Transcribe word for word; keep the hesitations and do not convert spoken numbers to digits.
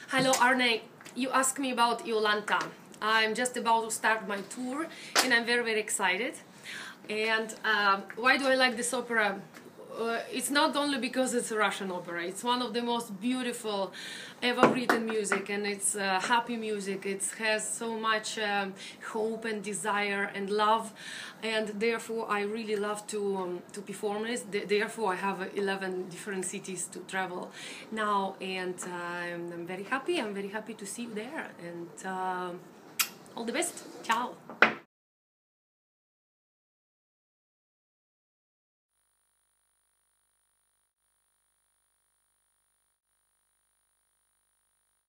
Hello Arne, you asked me about Iolanta. I'm just about to start my tour and I'm very very excited. And uh, why do I like this opera? Uh, it's not only because it's a Russian opera, it's one of the most beautiful ever written music, and it's uh, happy music. It has so much um, hope and desire and love, and therefore I really love to um, to perform this. Therefore I have eleven different cities to travel now, and uh, I'm very happy. I'm very happy to see you there, and uh, all the best. Ciao.